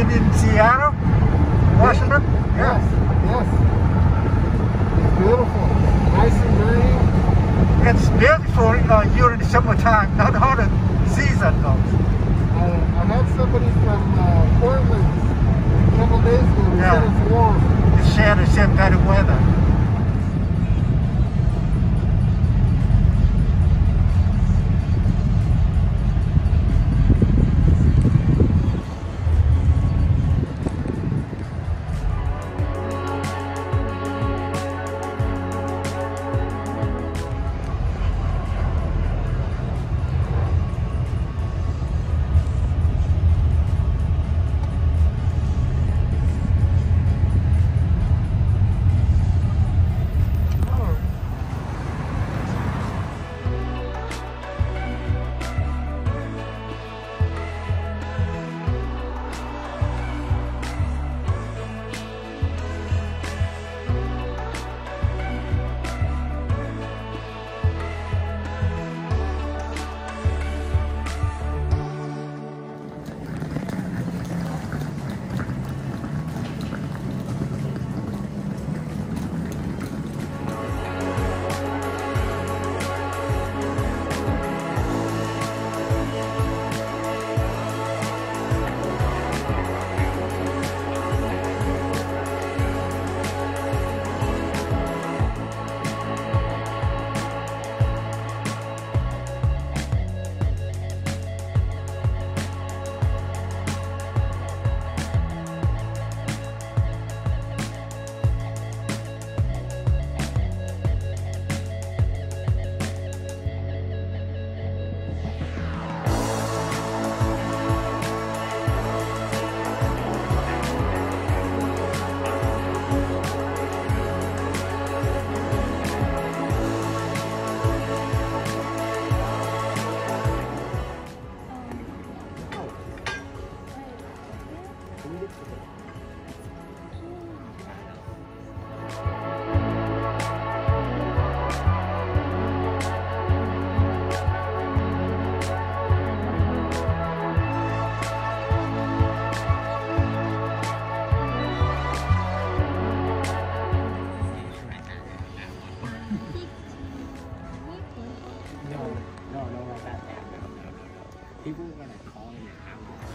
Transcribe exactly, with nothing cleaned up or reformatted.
been in Seattle, Washington? Yes, yes. It's beautiful. Nice and green. It's beautiful uh, during the summertime, not all the season though. I, I had somebody from uh, Portland a couple days ago. They Yeah. said it's warm. They share the same kind of weather. No, no, no, not that bad. No, no, no, no. People are gonna call in your house.